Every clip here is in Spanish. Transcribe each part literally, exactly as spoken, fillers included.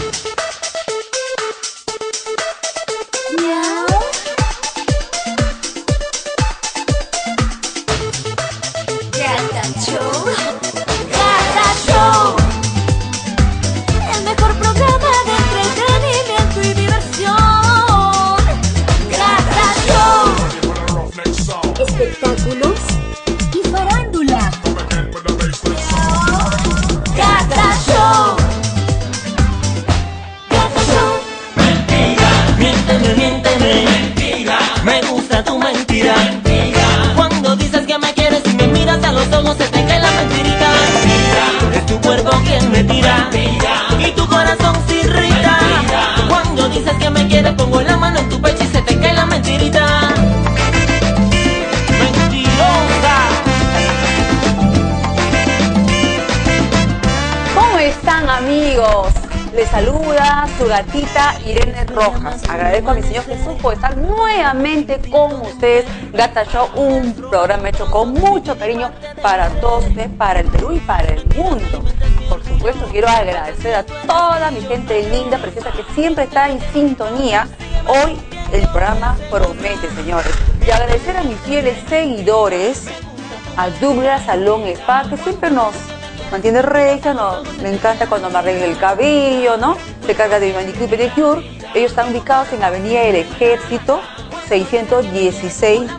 Gatita Irene Rojas. Agradezco a mi Señor Jesús por estar nuevamente con ustedes. Gata Show, un programa hecho con mucho cariño para todos ustedes, para el Perú y para el mundo. Por supuesto, quiero agradecer a toda mi gente linda, preciosa, que siempre está en sintonía. Hoy el programa promete, señores. Y agradecer a mis fieles seguidores, a Douglas Salón Spa, que siempre nos mantiene recta, no, me encanta cuando me arregla el cabello, ¿no? Se carga de mi manicure y pedicure. Ellos están ubicados en Avenida del Ejército, seiscientos dieciséis,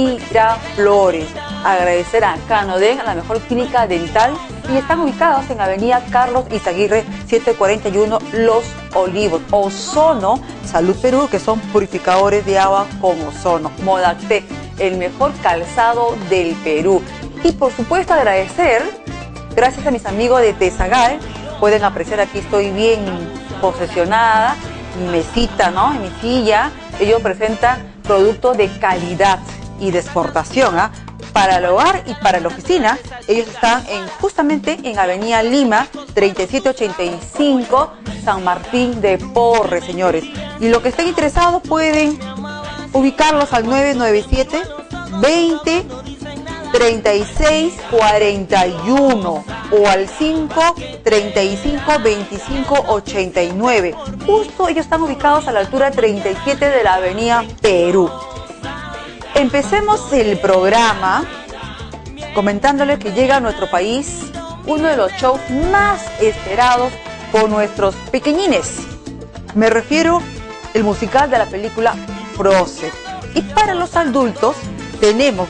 Miraflores. Agradecer a Canoden, a la mejor clínica dental, y están ubicados en Avenida Carlos Izaguirre, setecientos cuarenta y uno, Los Olivos. Ozono, Salud Perú, que son purificadores de agua con ozono. Modacté, el mejor calzado del Perú. Y por supuesto agradecer, gracias a mis amigos de Tesagal, pueden apreciar aquí estoy bien posesionada, mi mesita, ¿no? En mi silla. Ellos presentan productos de calidad y de exportación, ¿ah? Para el hogar y para la oficina. Ellos están en, justamente en Avenida Lima, treinta y siete ochenta y cinco, San Martín de Porres, señores. Y los que estén interesados pueden ubicarlos al nueve nueve siete, veinte, treinta y seis cuarenta y uno o al cinco, treinta y cinco, veinticinco, ochenta y nueve. Justo ellos están ubicados a la altura treinta y siete de la Avenida Perú. Empecemos el programa comentándole que llega a nuestro país uno de los shows más esperados por nuestros pequeñines. Me refiero al musical de la película Frozen. Y para los adultos tenemos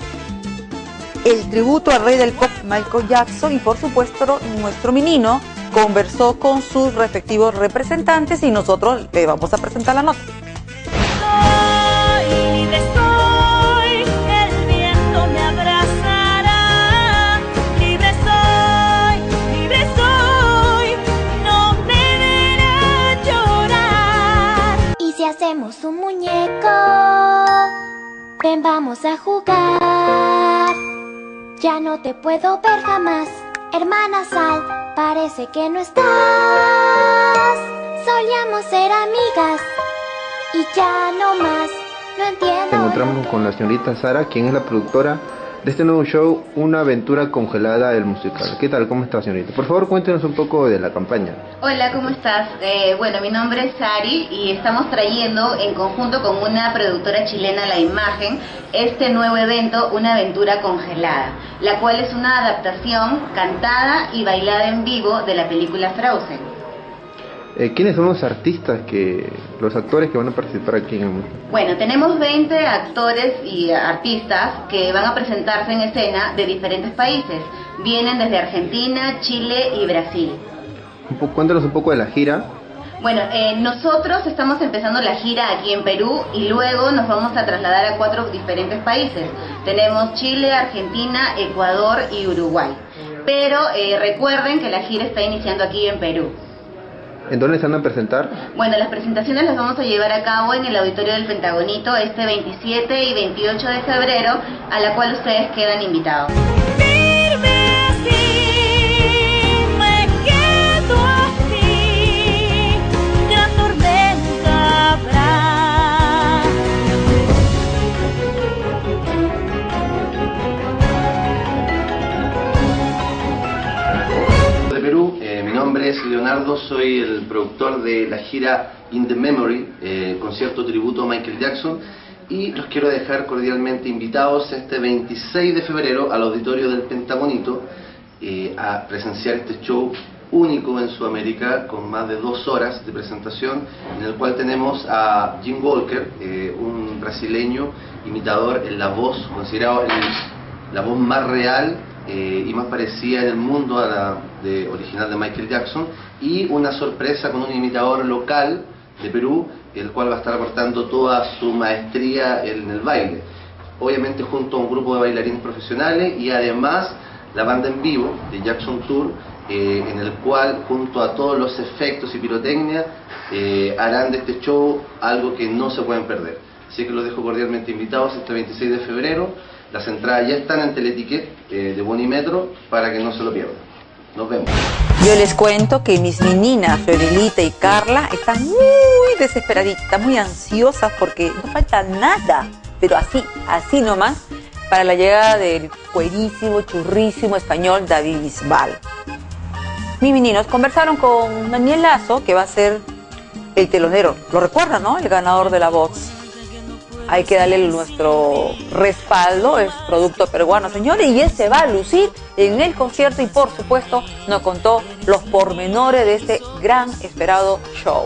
el tributo al rey del pop Michael Jackson, y por supuesto nuestro menino conversó con sus respectivos representantes y nosotros le vamos a presentar la nota. Soy, libre soy, el viento me abrazará. Libre soy, libre soy, no me verá llorar. Y si hacemos un muñeco, ven vamos a jugar. Ya no te puedo ver jamás, hermana Sal, parece que no estás. Solíamos ser amigas y ya no más, no entiendo. Nos encontramos con la señorita Sara, quien es la productora de este nuevo show, Una aventura congelada, el musical. ¿Qué tal? ¿Cómo está, señorita? Por favor, cuéntenos un poco de la campaña. Hola, ¿cómo estás? Eh, bueno, mi nombre es Sari y estamos trayendo en conjunto con una productora chilena, La Imagen, este nuevo evento, Una aventura congelada, la cual es una adaptación cantada y bailada en vivo de la película Frozen. Eh, ¿Quiénes son los artistas, que los actores que van a participar aquí en el musical? Bueno, tenemos veinte actores y artistas que van a presentarse en escena de diferentes países. Vienen desde Argentina, Chile y Brasil. Un poco, cuéntanos un poco de la gira. Bueno, eh, nosotros estamos empezando la gira aquí en Perú y luego nos vamos a trasladar a cuatro diferentes países. Tenemos Chile, Argentina, Ecuador y Uruguay. Pero eh, recuerden que la gira está iniciando aquí en Perú. ¿En dónde se van a presentar? Bueno, las presentaciones las vamos a llevar a cabo en el Auditorio del Pentagonito este veintisiete y veintiocho de febrero, a la cual ustedes quedan invitados. Firme así, me quedo así, gran tormenta habrá. De Perú, eh, mi nombre es Leonardo soy el productor de la gira In the Memory, eh, concierto tributo a Michael Jackson, y los quiero dejar cordialmente invitados este veintiséis de febrero al auditorio del Pentagonito eh, a presenciar este show único en Sudamérica, con más de dos horas de presentación, en el cual tenemos a Jim Walker, eh, un brasileño imitador en la voz, considerado el, la voz más real eh, y más parecida en el mundo a la de, original de Michael Jackson, y una sorpresa con un imitador local de Perú, el cual va a estar aportando toda su maestría en el baile, obviamente junto a un grupo de bailarines profesionales, y además la banda en vivo de Jackson Tour, eh, en el cual junto a todos los efectos y pirotecnia eh, harán de este show algo que no se pueden perder. Así que los dejo cordialmente invitados este veintiséis de febrero. Las entradas ya están en Teleticket eh, de Bonimetro para que no se lo pierdan. Nos vemos. Yo les cuento que mis meninas, Fiorelita y Carla, están muy desesperaditas, muy ansiosas porque no falta nada, pero así, así nomás, para la llegada del buenísimo, churrísimo español David Bisbal. Mis meninos conversaron con Daniel Lazo, que va a ser el telonero. Lo recuerdan, ¿no? El ganador de La Voz. Hay que darle nuestro respaldo, es producto peruano, señores, y él se va a lucir en el concierto y, por supuesto, nos contó los pormenores de este gran esperado show.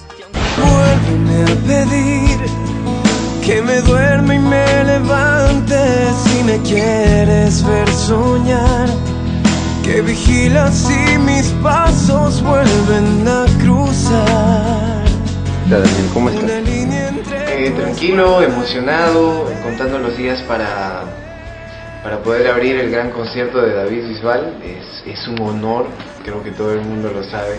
Vuélveme a pedir que me duerme y me levante si me quieres ver soñar, que vigilas si mis pasos vuelven a cruzar. Daniel, ¿cómo estás? Eh, tranquilo, emocionado, contando los días para, para poder abrir el gran concierto de David Bisbal. Es, es un honor, creo que todo el mundo lo sabe,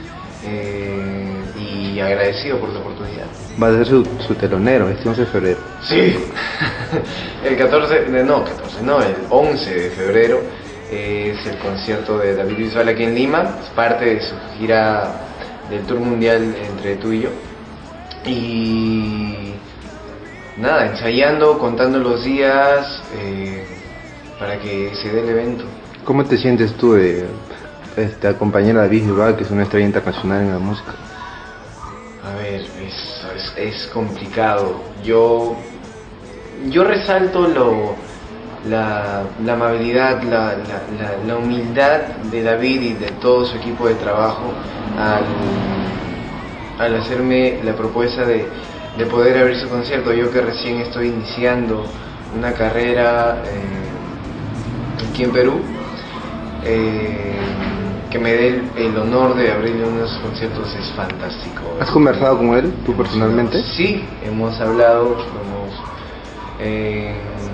eh, y agradecido por la oportunidad. Va a ser su, su telonero este once de febrero. Sí, el catorce, no, catorce, no, el once de febrero es el concierto de David Bisbal aquí en Lima, es parte de su gira del tour mundial Entre tú y yo. Y nada, ensayando, contando los días eh, para que se dé el evento. ¿Cómo te sientes tú de este, acompañar a David Bisbal, que es una estrella internacional en la música? A ver, es, es, es complicado. Yo, yo resalto lo, la, la amabilidad, la, la, la, la humildad de David y de todo su equipo de trabajo al... al hacerme la propuesta de, de poder abrir su concierto. Yo que recién estoy iniciando una carrera eh, aquí en Perú, eh, que me dé el, el honor de abrirle unos conciertos es fantástico. ¿Has conversado con él, tú personalmente? Sí, hemos hablado, hemos, eh,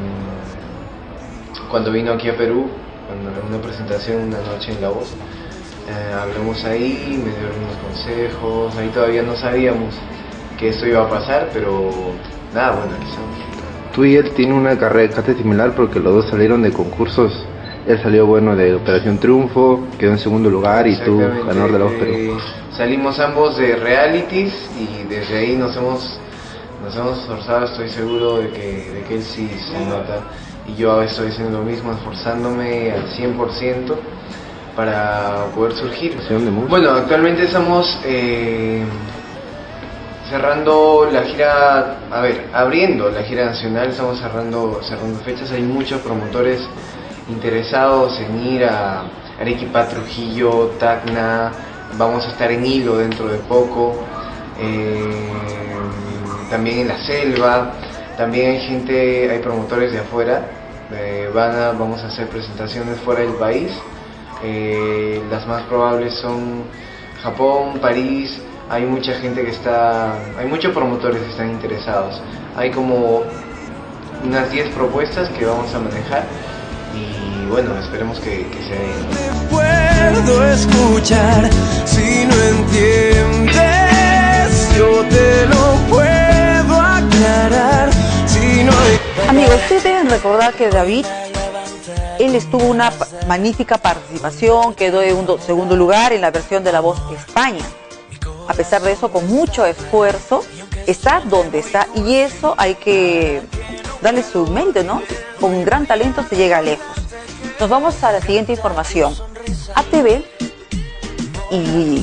cuando vino aquí a Perú, cuando en una presentación, una noche en La Voz, Eh, hablamos ahí, me dieron unos consejos, ahí todavía no sabíamos que esto iba a pasar, pero nada, bueno, aquí estamos. Tú y él tienen una carrera casi similar porque los dos salieron de concursos. Él salió bueno de Operación Triunfo, quedó en segundo lugar, y tú ganador de La Voz Perú. Eh, salimos ambos de realities y desde ahí nos hemos nos hemos esforzado, estoy seguro de que, de que él sí se nota, y yo estoy haciendo lo mismo, esforzándome al cien por ciento para poder surgir. Bueno, actualmente estamos eh, cerrando la gira, a ver, abriendo la gira nacional, estamos cerrando, cerrando fechas. Hay muchos promotores interesados en ir a Arequipa, Trujillo, Tacna, vamos a estar en Hilo dentro de poco, eh, también en la selva, también hay gente, hay promotores de afuera, eh, van a, vamos a hacer presentaciones fuera del país. Eh, las más probables son Japón, París. Hay mucha gente que está, hay muchos promotores que están interesados. Hay como unas diez propuestas que vamos a manejar y bueno, esperemos que, que se den. Te puedo escuchar, si no entiendes, yo te lo puedo aclarar. Si no... Amigos, ustedes deben recordar que David, él estuvo una magnífica participación, quedó en un segundo lugar en la versión de La Voz España. A pesar de eso, con mucho esfuerzo, está donde está, y eso hay que darle su mérito, ¿no? Con un gran talento se llega lejos. Nos vamos a la siguiente información. A T V y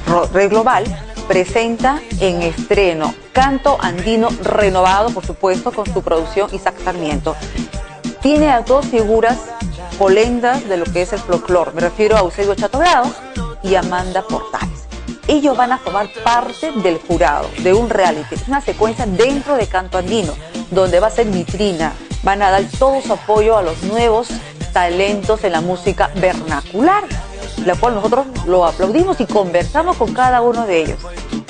Red Global presenta en estreno Canto Andino renovado, por supuesto, con su producción Isaac Sarmiento. Tiene a dos figuras polendas de lo que es el folclore. Me refiero a Eusebio Chato-Grado y Amanda Portales. Ellos van a formar parte del jurado de un reality. Es una secuencia dentro de Canto Andino, donde va a ser vitrina. Van a dar todo su apoyo a los nuevos talentos en la música vernacular, la cual nosotros lo aplaudimos y conversamos con cada uno de ellos.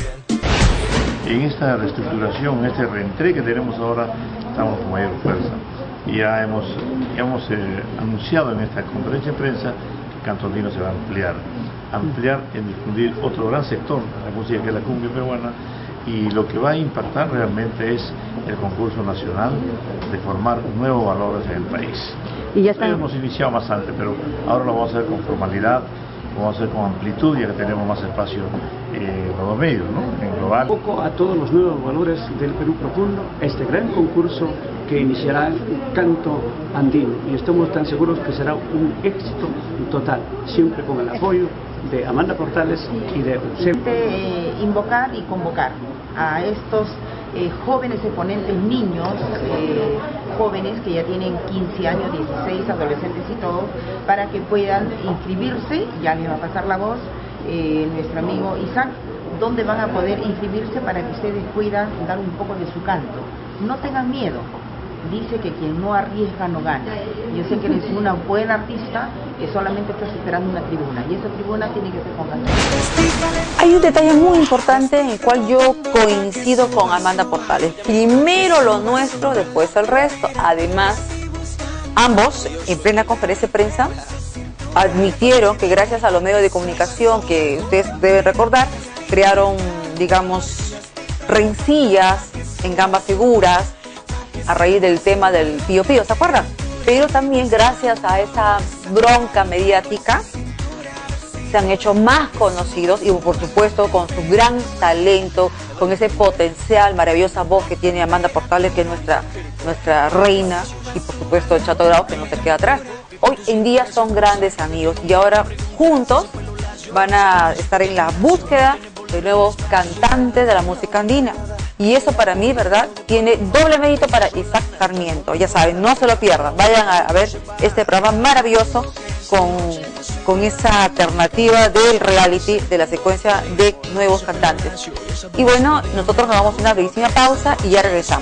En esta reestructuración, en este reentré que tenemos ahora, estamos con mayor fuerza. Ya hemos, ya hemos eh, anunciado en esta conferencia de prensa que Canto Andino se va a ampliar, ampliar en difundir otro gran sector de la música que es la cumbia peruana, y lo que va a impactar realmente es el concurso nacional de formar nuevos valores en el país. Y ya están... hemos iniciado más antes, pero ahora lo vamos a hacer con formalidad, lo vamos a hacer con amplitud, ya que tenemos más espacio eh, en los medios, ¿no? En global. Un poco a todos los nuevos valores del Perú profundo, este gran concurso que iniciará el Canto Andino, y estamos tan seguros que será un éxito total, siempre con el apoyo de Amanda Portales y de Eusebio. Eh, invocar y convocar a estos eh, jóvenes exponentes, niños, eh, jóvenes que ya tienen quince años, dieciséis, adolescentes y todo, para que puedan inscribirse. Ya les va a pasar la voz eh, nuestro amigo Isaac, donde van a poder inscribirse para que ustedes puedan dar un poco de su canto. No tengan miedo. Dice que quien no arriesga no gana. Yo sé que eres una buena artista, que solamente estás esperando una tribuna, y esa tribuna tiene que ser con canto. Hay un detalle muy importante en el cual yo coincido con Amanda Portales. Primero lo nuestro, después el resto. Además, ambos, en plena conferencia de prensa, admitieron que gracias a los medios de comunicación, que ustedes deben recordar, crearon, digamos, rencillas en ambas figuras, a raíz del tema del Pío Pío, ¿se acuerdan? Pero también gracias a esa bronca mediática se han hecho más conocidos, y por supuesto con su gran talento, con ese potencial, maravillosa voz que tiene Amanda Portales, que es nuestra, nuestra reina, y por supuesto el Chato-Grado, que no se queda atrás. Hoy en día son grandes amigos y ahora juntos van a estar en la búsqueda de nuevos cantantes de la música andina. Y eso para mí, ¿verdad?, tiene doble mérito para Isaac Sarmiento. Ya saben, no se lo pierdan. Vayan a, a ver este programa maravilloso con, con esa alternativa del reality, de la secuencia de nuevos cantantes. Y bueno, nosotros nos vamos a una brevísima pausa y ya regresamos.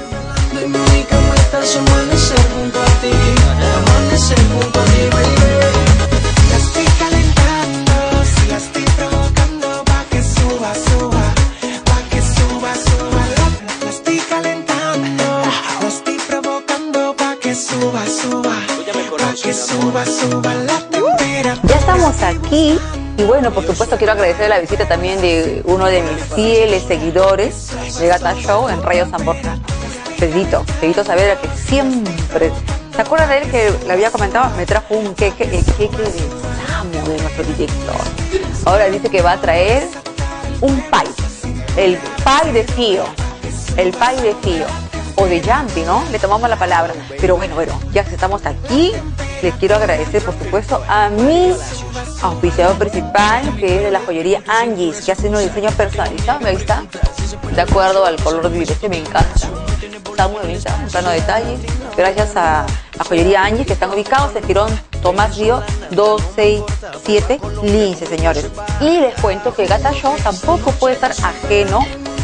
Ya estamos aquí y bueno, por supuesto quiero agradecer la visita también de uno de mis fieles seguidores de Gata Show en Radio San Borja, Pedrito, Pedrito Saavedra, que siempre, ¿se acuerdan de él que le había comentado? Me trajo un queque, el queque de Samu, de nuestro director. Ahora dice que va a traer un pie, el pie de Fío, el pie de Fío. O de Yampi, ¿no? Le tomamos la palabra. Pero bueno, bueno, ya que estamos aquí, les quiero agradecer, por supuesto, a mi auspiciador principal, que es de la joyería Angie's, que hace un diseño personalizado, ¿me está? De acuerdo al color de que me encanta. Está muy bonita, un plano de detalle. Gracias a, a joyería Angie's, que están ubicados en Girón Tomás Río doscientos sesenta y siete, Lince, señores. Y les cuento que Gata Show tampoco puede estar ajeno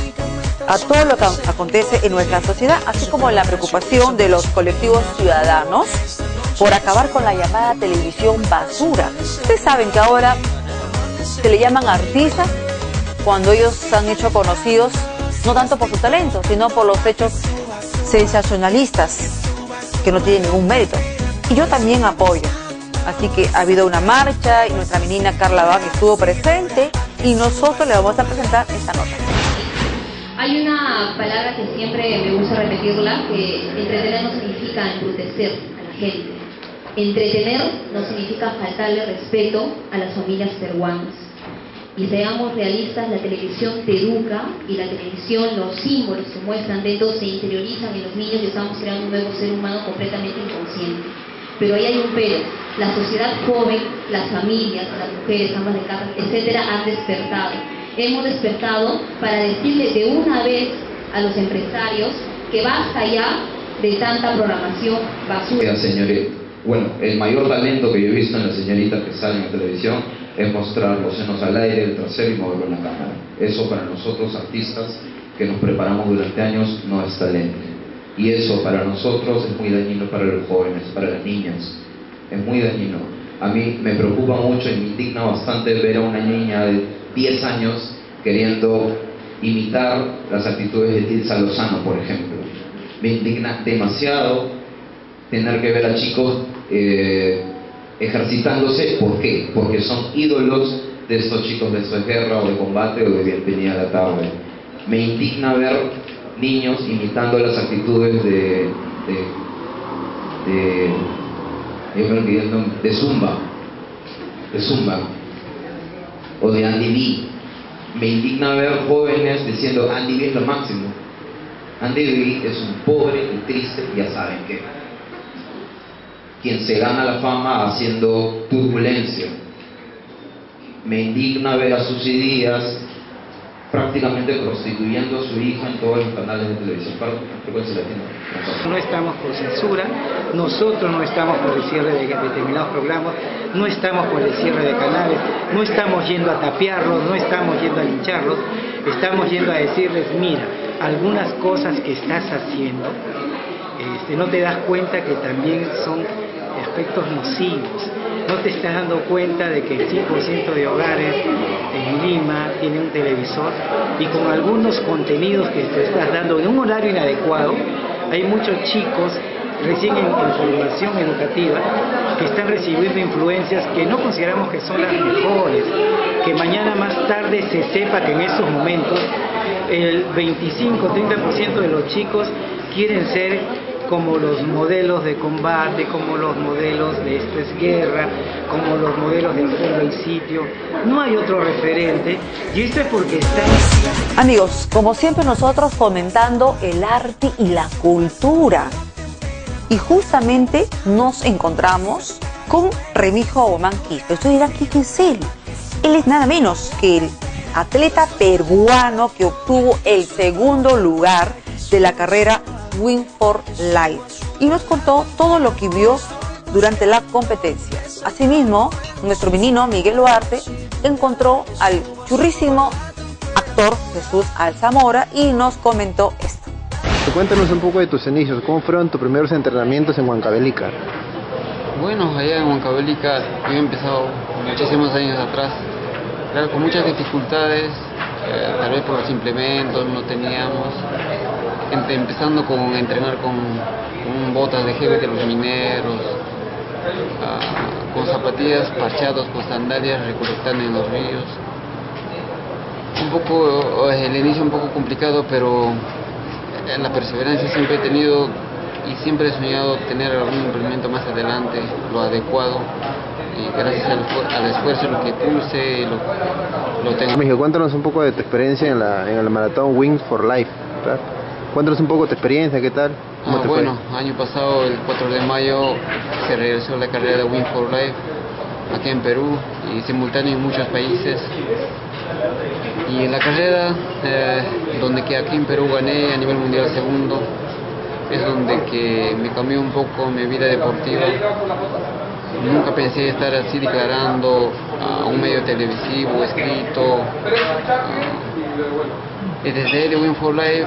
a todo lo que acontece en nuestra sociedad, así como la preocupación de los colectivos ciudadanos por acabar con la llamada televisión basura. Ustedes saben que ahora se le llaman artistas cuando ellos se han hecho conocidos no tanto por su talento, sino por los hechos sensacionalistas que no tienen ningún mérito. Y yo también apoyo. Así que ha habido una marcha y nuestra menina Carla Bach estuvo presente y nosotros le vamos a presentar esta nota. Hay una palabra que siempre me gusta repetirla, que entretener no significa embrutecer a la gente. Entretener no significa faltarle respeto a las familias peruanas. Y seamos realistas, la televisión te educa y la televisión, los símbolos que muestran dentro se interiorizan en los niños y estamos creando un nuevo ser humano completamente inconsciente. Pero ahí hay un pero. La sociedad joven, las familias, las mujeres, amas de casa, etcétera, han despertado. hemos despertado para decirle de una vez a los empresarios que basta ya de tanta programación basura. Señorita, bueno, el mayor talento que yo he visto en la señorita que sale en televisión es mostrar los senos al aire, el trasero y moverlo en la cámara. Eso para nosotros artistas que nos preparamos durante años no es talento. Y eso para nosotros es muy dañino para los jóvenes, para las niñas. Es muy dañino. A mí me preocupa mucho y me indigna bastante ver a una niña de diez años queriendo imitar las actitudes de Tilsa Lozano, por ejemplo. Me indigna demasiado tener que ver a chicos eh, ejercitándose. ¿Por qué? Porque son ídolos de estos chicos de Esto es Guerra o de Combate o de Bienvenida a la Tarde. Me indigna ver niños imitando las actitudes de de, de, de, de Zumba de Zumba o de Andy B. Me indigna ver jóvenes diciendo Andy B es lo máximo. Andy B es un pobre y triste, ya saben qué, quien se gana la fama haciendo turbulencia. Me indigna ver a Susy Díaz prácticamente prostituyendo a su hija en todos los canales de televisión. Frecuencia Latina. No estamos por censura, nosotros no estamos por el cierre de determinados programas, no estamos por el cierre de canales, no estamos yendo a tapiarlos, no estamos yendo a lincharlos, estamos yendo a decirles, mira, algunas cosas que estás haciendo, este, no te das cuenta que también son aspectos nocivos. No te estás dando cuenta de que el cien por ciento de hogares en Lima tiene un televisor y con algunos contenidos que te estás dando en un horario inadecuado, hay muchos chicos recién en, en formación educativa que están recibiendo influencias que no consideramos que son las mejores, que mañana más tarde se sepa que en estos momentos el veinticinco a treinta por ciento de los chicos quieren ser como los modelos de Combate, como los modelos de Esto es Guerra, como los modelos de Forma y Sitio. No hay otro referente y esto es porque están... Amigos, como siempre nosotros fomentando el arte y la cultura. Y justamente nos encontramos con Remigio Guzmán Quispe. Usted dirá, ¿quién es él? Él es nada menos que el atleta peruano que obtuvo el segundo lugar de la carrera Win for Life y nos contó todo lo que vio durante la competencia. Asimismo, nuestro menino Miguel Duarte encontró al churrísimo actor Jesús Alzamora y nos comentó esto. Cuéntanos un poco de tus inicios, ¿cómo fueron tus primeros entrenamientos en Huancavelica? Bueno, allá en Huancavelica yo he empezado muchísimos años atrás, claro, con muchas dificultades, eh, tal vez por los implementos no teníamos. Empezando con entrenar con, con botas de G B de los mineros, uh, con zapatillas parchados, con sandalias recolectando en los ríos. Un poco, el inicio un poco complicado, pero en la perseverancia siempre he tenido y siempre he soñado tener algún implemento más adelante, lo adecuado. Y gracias al, al esfuerzo, lo que puse, lo, lo tengo. Mijo, cuéntanos un poco de tu experiencia en, la, en el maratón Wings for Life, ¿verdad? Cuéntanos un poco de tu experiencia, ¿qué tal? ¿Cómo ah, te bueno, fue? Año pasado, el cuatro de mayo, se realizó la carrera de Win for Life aquí en Perú y simultáneo en muchos países. Y en la carrera, eh, donde que aquí en Perú gané a nivel mundial segundo, es donde que me cambió un poco mi vida deportiva. Nunca pensé estar así declarando a un medio televisivo, escrito. Uh, y desde el Win for Life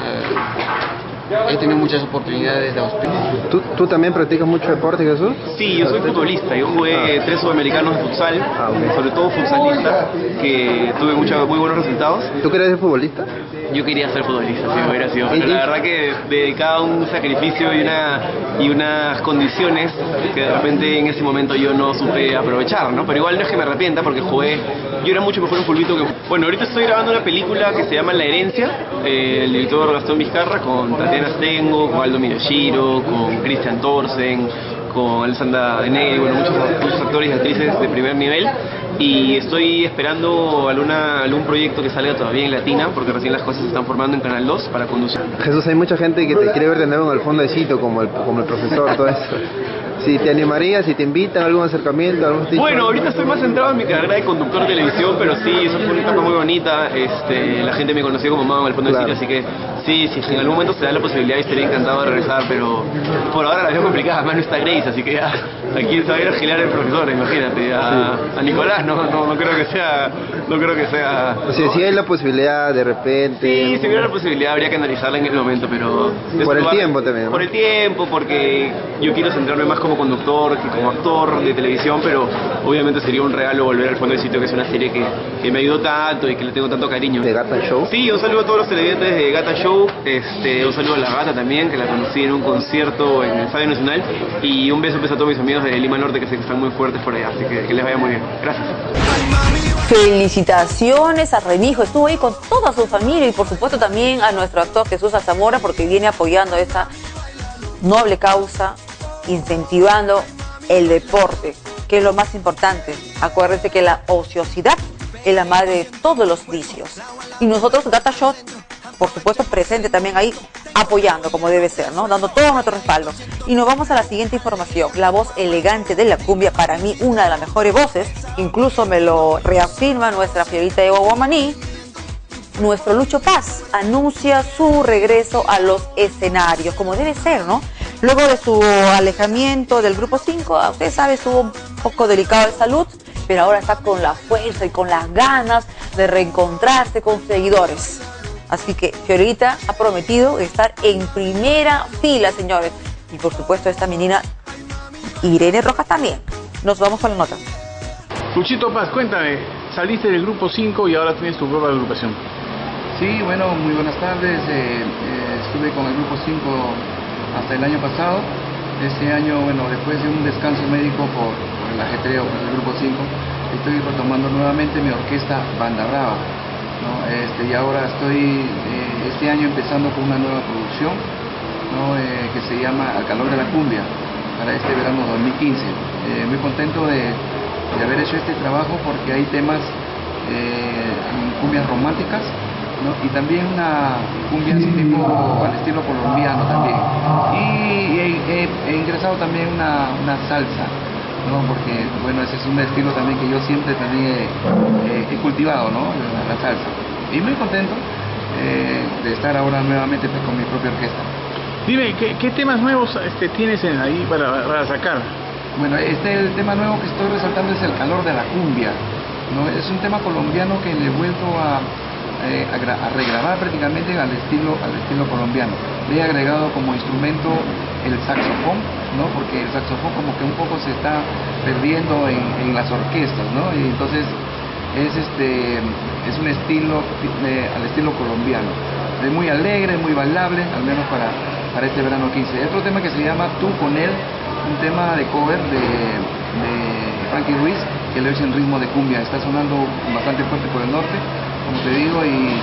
uh, he tenido muchas oportunidades de auspicio. ¿Tú, ¿Tú también practicas mucho deporte, Jesús? Sí, yo soy futbolista. Yo jugué tres sudamericanos de futsal, ah, okay. sobre todo futsalista, que tuve mucha, muy buenos resultados. ¿Tú querías ser futbolista? Yo quería ser futbolista, sí, hubiera sido. Pero la verdad que dedicaba un sacrificio y, una, y unas condiciones que de repente en ese momento yo no supe aprovechar, ¿no? Pero igual no es que me arrepienta porque jugué, yo era mucho mejor en fulbito que... Bueno, ahorita estoy grabando una película que se llama La Herencia, eh, el director Gastón Vizcarra, con Tatiana Stengo, con Aldo Miyashiro, con Christian Thorsen, con Alessandra Denegri, bueno, muchos, muchos actores y actrices de primer nivel. Y estoy esperando alguna, algún proyecto que salga todavía en Latina, porque recién las cosas se están formando en Canal dos para conducir. Jesús, hay mucha gente que te quiere ver de nuevo en el fondo de sitio, como el, como el profesor, todo eso. Si te animarías, si te invitan a algún acercamiento, algún tipo. Bueno, ahorita estoy más centrado en mi carrera de conductor de televisión, pero sí, eso fue una etapa muy bonita. Este, la gente me conoció como Mao al fondo Claro. del sitio, así que sí, sí, si en algún momento se da la posibilidad estaría encantado de regresar, pero por ahora la veo complicada. Además no está Grace, así que ya, aquí se va a ir a girar el profesor, imagínate, a, a Nicolás, no, no, no creo que sea, no creo que sea. O sea, si hay la posibilidad de repente. Sí, si hubiera la posibilidad habría que analizarla en el momento, pero... Por el lugar- tiempo también, ¿no? Por el tiempo, porque yo quiero centrarme más como conductor que como actor de televisión, pero obviamente sería un regalo volver al fondo del sitio, que es una serie que, que me ayudó tanto y que le tengo tanto cariño. ¿De Gata Show? Sí, un saludo a todos los televidentes de Gata Show, este, un saludo a la Gata también, que la conocí en un concierto en el Estadio Nacional, y un beso, beso a todos mis amigos de Lima Norte, que sé que están muy fuertes por allá, así que que les vaya muy bien. Gracias. Felicitaciones a Remijo, estuvo ahí con toda su familia y por supuesto también a nuestro actor Jesús Alzamora, porque viene apoyando esta noble causa, incentivando el deporte, que es lo más importante. Acuérdense que la ociosidad es la madre de todos los vicios. Y nosotros, Gata Show, por supuesto, presente también ahí, apoyando como debe ser, ¿no? Dando todo nuestro respaldo. Y nos vamos a la siguiente información. La voz elegante de la cumbia, para mí una de las mejores voces, incluso me lo reafirma nuestra Fiorita Eva Guamaní. Nuestro Lucho Paz anuncia su regreso a los escenarios, como debe ser, ¿no? Luego de su alejamiento del Grupo cinco, usted sabe, estuvo un poco delicado de salud, pero ahora está con la fuerza y con las ganas de reencontrarse con seguidores. Así que Fiorita ha prometido estar en primera fila, señores. Y por supuesto esta menina Irene Rojas también. Nos vamos con la nota. Luchito Paz, cuéntame, saliste del Grupo cinco y ahora tienes tu propia agrupación. Sí, bueno, muy buenas tardes. Eh, eh, estuve con el Grupo cinco hasta el año pasado. Este año, bueno, después de un descanso médico por, por el ajetreo pues, del Grupo cinco, estoy retomando nuevamente mi orquesta Banda Brava, ¿no? Este, y ahora estoy eh, este año empezando con una nueva producción, ¿no? eh, que se llama Al Calor de la Cumbia, para este verano dos mil quince. Eh, muy contento de, de haber hecho este trabajo porque hay temas, eh, cumbias románticas, ¿no? Y también una cumbia así tipo al estilo colombiano también. Y he, he- he ingresado también una, una salsa, ¿no? Porque bueno, ese es un estilo también que yo siempre también he, he- he cultivado, ¿no? La, la salsa. Y muy contento eh, de estar ahora nuevamente pues, con mi propia orquesta. Dime, ¿qué, qué temas nuevos este, tienes en- ahí para, para sacar? Bueno, este el tema nuevo que estoy resaltando es El Calor de la Cumbia, ¿no? Es un tema colombiano que le he vuelto a, eh, a, gra- a regrabar prácticamente al estilo, al estilo colombiano. Le he agregado como instrumento el saxofón, ¿no? Porque el saxofón como que un poco se está perdiendo en, en las orquestas, ¿no? Y entonces es este es un estilo eh, al estilo colombiano. Es muy alegre, muy bailable, al menos para, para este verano quince. Hay otro tema que se llama Tú con él, un tema de cover de, de Frankie Ruiz, que lo hizo en ritmo de cumbia. Está sonando bastante fuerte por el norte, como te digo, y,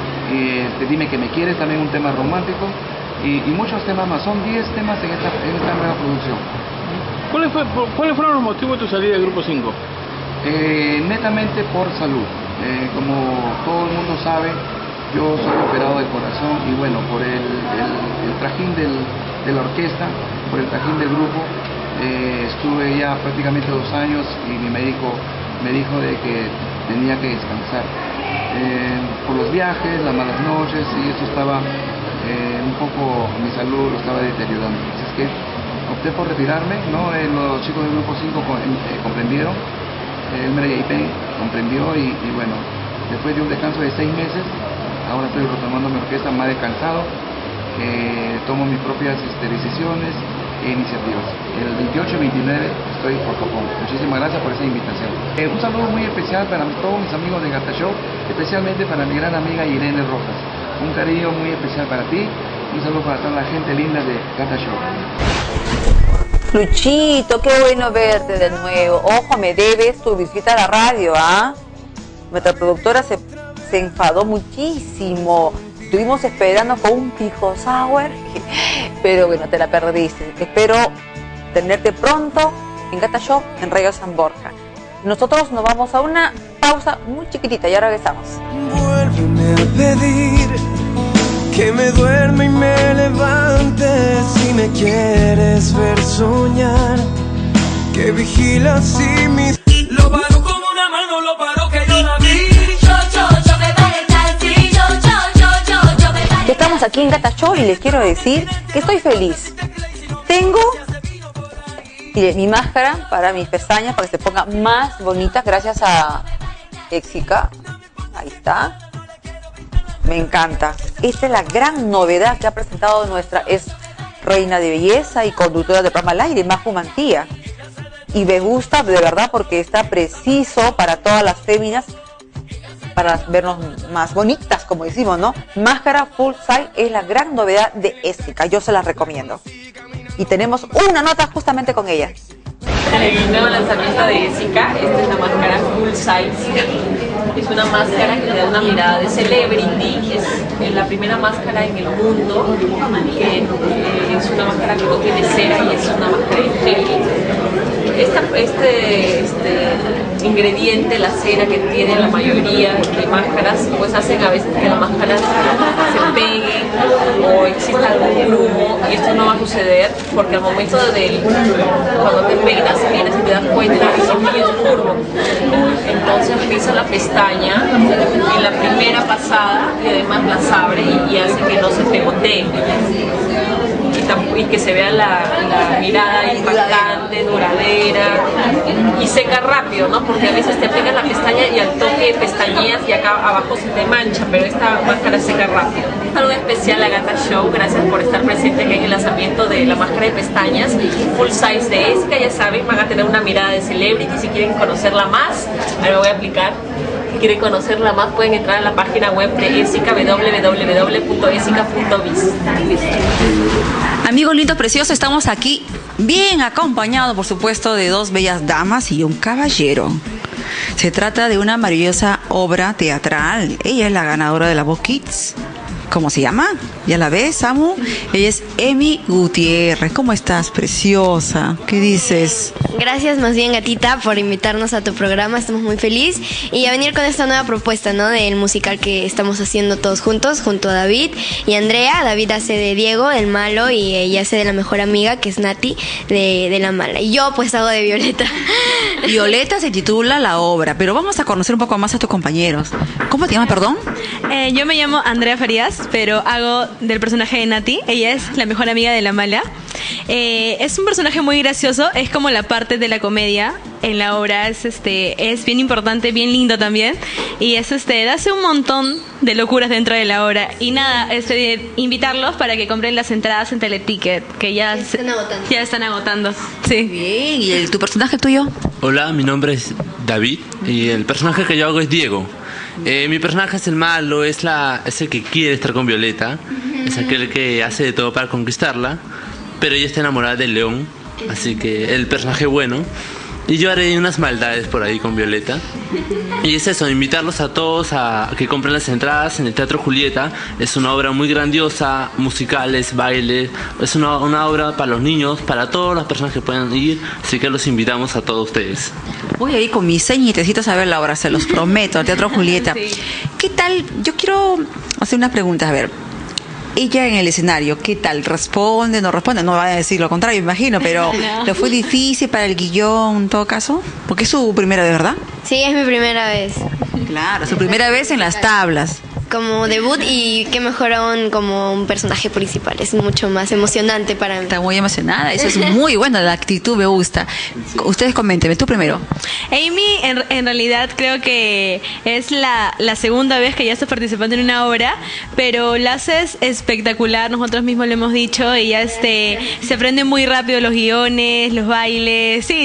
y este, Dime que me quieres, también un tema romántico, y, y muchos temas más. Son diez temas en esta, en esta nueva producción. ¿Cuáles, fue, ¿Cuáles fueron los motivos de tu salida del Grupo cinco? Eh, netamente por salud. Eh, como todo el mundo sabe, yo soy operado del corazón y bueno, por el, el, el trajín del, de la orquesta, por el trajín del grupo, eh, estuve ya prácticamente dos años y mi médico me dijo de que tenía que descansar. Eh, por los viajes, las malas noches, y eso estaba eh, un poco, mi salud lo estaba deteriorando. Así es que opté por retirarme, ¿no? Eh, los chicos del Grupo cinco co- eh, comprendieron, el M R I P comprendió y, y bueno, después de un descanso de seis meses, ahora estoy retomando mi orquesta más descansado, eh, tomo mis propias este, decisiones e iniciativas. El veintiocho y veintinueve estoy por Japón. Muchísimas gracias por esa invitación. Eh, un saludo muy especial para todos mis amigos de Gata Show, especialmente para mi gran amiga Irene Rojas. Un cariño muy especial para ti, un saludo para toda la gente linda de Gata Show. Luchito, qué bueno verte de nuevo. Ojo, me debes tu visita a la radio, ¿ah? Nuestra productora se, se enfadó muchísimo. Estuvimos esperando con un pico sour, pero bueno, te la perdiste. Espero tenerte pronto en Gata Show, en Radio San Borja. Nosotros nos vamos a una pausa muy chiquitita, ya regresamos. Vuélveme a pedir que me duerme y me levante si me quieres quieres ver soñar, que vigilas y mis... Lo paro con una mano, lo paro que yo la vi. Yo, yo, yo me paré así, yo, yo, yo, yo, yo me paré. Estamos aquí en Gata Show y les quiero decir que estoy feliz. Tengo mire, mi máscara para mis pestañas, para que se pongan más bonitas, gracias a Éxica. Ahí está. Me encanta. Esta es la gran novedad que ha presentado nuestra ex reina de belleza y conductora de programa al aire, Maju Mantilla. Y me gusta de verdad porque está preciso para todas las féminas, para vernos más bonitas, como decimos, ¿no? Máscara full size es la gran novedad de Éxica. Yo se la recomiendo. Y tenemos una nota justamente con ella. El nuevo lanzamiento de Éxica, esta es la máscara full size. Es una máscara que le da una mirada de celebrity. Es la primera máscara en el mundo que eh, es una máscara que no tiene cera y es una máscara de gel. Esta, este, este ingrediente, la cera que tiene la mayoría de máscaras, pues hacen a veces que las máscaras se peguen o exista algún grumo, y esto no va a suceder porque al momento de cuando te peinas vienes y te das cuenta que son muy curvo. Entonces pisa la pestaña en la primera pasada y además las abre y, y hace que no se pegotee. Y que se vea la, la mirada impactante, duradera y seca rápido, ¿no? Porque a veces te pegas la pestaña y al toque pestañeas y acá abajo se te mancha, pero esta máscara seca rápido. Es algo especial a Gata Show, gracias por estar presente aquí en el lanzamiento de la máscara de pestañas full size de Éxica. Ya saben, van a tener una mirada de celebrity. Si quieren conocerla más, ahora me voy a aplicar. Si quieren conocerla más, pueden entrar a la página web de Éxica, w w w punto éxica punto biz. Amigos lindos, preciosos, estamos aquí bien acompañados, por supuesto, de dos bellas damas y un caballero. Se trata de una maravillosa obra teatral. Ella es la ganadora de la Voz Kids. ¿Cómo se llama? ¿Ya la ves, Samu? Ella es Emi Gutiérrez. ¿Cómo estás, preciosa? ¿Qué dices? Gracias más bien, gatita, por invitarnos a tu programa. Estamos muy felices y a venir con esta nueva propuesta, ¿no? Del musical que estamos haciendo todos juntos, junto a David y Andrea. David hace de Diego, el malo, y ella hace de la mejor amiga, que es Nati, de, de la mala. Y yo pues hago de Violeta. Violeta se titula la obra, pero vamos a conocer un poco más a tus compañeros. ¿Cómo te llamas, perdón? Eh, yo me llamo Andrea Farías, pero hago del personaje de Nati. Ella es la mejor amiga de la mala. Eh, es un personaje muy gracioso, es como la parte de la comedia en la obra, es este es bien importante, bien lindo también, y es este hace un montón de locuras dentro de la obra. Y nada, este invitarlos para que compren las entradas en Teleticket, que ya están se, agotando. ya están agotando. Sí. Bien, ¿y el, tu personaje tuyo? Hola, mi nombre es David y el personaje que yo hago es Diego. Eh, mi personaje es el malo, es, la, es el que quiere estar con Violeta, es aquel que hace de todo para conquistarla, pero ella está enamorada del león, así que el personaje bueno. Y yo haré unas maldades por ahí con Violeta. Y es eso, invitarlos a todos a que compren las entradas en el Teatro Julieta. Es una obra muy grandiosa, musicales, bailes. Es una, una obra para los niños, para todas las personas que puedan ir. Así que los invitamos a todos ustedes. Voy a ir con mis seis nietecitos a ver la obra, se los prometo, al Teatro Julieta. Sí. ¿Qué tal? Yo quiero hacer unas preguntas, a ver. Ella en el escenario, ¿qué tal? ¿Responde? ¿No responde? No va a decir lo contrario, me imagino, pero no. ¿Le fue difícil para el guión en todo caso? Porque es su primera vez, ¿verdad? Sí, es mi primera vez. Claro, su primera vez en las tablas. Como debut, y qué mejor aún como un personaje principal, es mucho más emocionante para mí. Está muy emocionada, eso es muy bueno, la actitud me gusta. Ustedes coméntenme, tú primero. Amy, en, en realidad creo que es la, la segunda vez que ya estás participando en una obra, pero la haces espectacular, nosotros mismos lo hemos dicho. Ella este, se aprende muy rápido los guiones, los bailes, sí,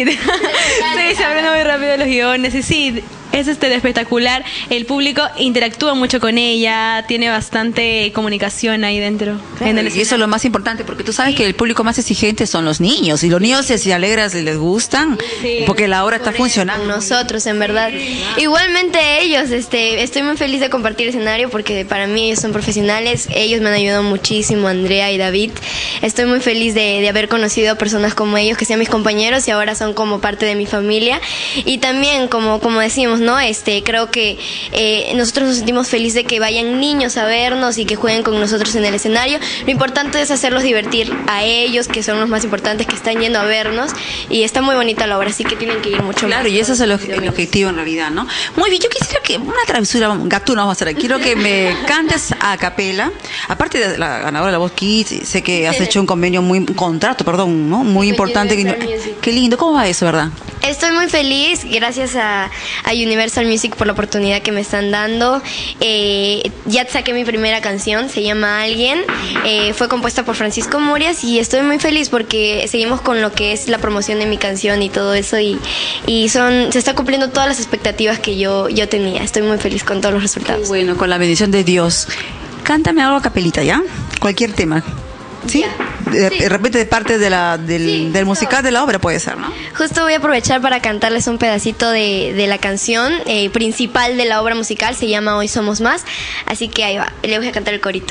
sí, se aprende muy rápido los guiones, y sí, es este espectacular. El público interactúa mucho con ella, tiene bastante comunicación ahí dentro. Claro, en el y eso es lo más importante, porque tú sabes sí. que el público más exigente son los niños, y los niños se, se alegran, se les gustan, sí. porque la obra está funcionando. Con nosotros, en verdad. Igualmente ellos, este, estoy muy feliz de compartir escenario, porque para mí ellos son profesionales, ellos me han ayudado muchísimo, Andrea y David. Estoy muy feliz de, de haber conocido a personas como ellos, que sean mis compañeros y ahora son como parte de mi familia. Y también, como, como decimos, ¿no? ¿no? Este, creo que eh, nosotros nos sentimos felices de que vayan niños a vernos y que jueguen con nosotros en el escenario. Lo importante es hacerlos divertir a ellos, que son los más importantes, que están yendo a vernos, y está muy bonita la obra, así que tienen que ir mucho más. Claro, y ese es el, el objetivo en realidad, ¿no? Muy bien, yo quisiera que una travesura gatuna vamos a hacer. Quiero que me cantes a capela. Aparte de la ganadora de la Voz Kids, sé que has hecho un convenio muy, un contrato, perdón, ¿no? Muy importante. Que, qué lindo, ¿cómo va eso, verdad? Estoy muy feliz, gracias a, a Universal Music por la oportunidad que me están dando. Eh, ya saqué mi primera canción, se llama Alguien, eh, fue compuesta por Francisco Murias y estoy muy feliz porque seguimos con lo que es la promoción de mi canción y todo eso, y, y son se está cumpliendo todas las expectativas que yo, yo tenía. Estoy muy feliz con todos los resultados. Qué bueno, con la bendición de Dios. Cántame algo a capelita, ¿ya? Cualquier tema. ¿Sí? De, Sí. de repente de parte de la, del, Sí, del musical de la obra puede ser, ¿no? Justo voy a aprovechar para cantarles un pedacito de, de la canción eh, principal de la obra musical, se llama Hoy Somos Más, así que ahí va, le voy a cantar el corito.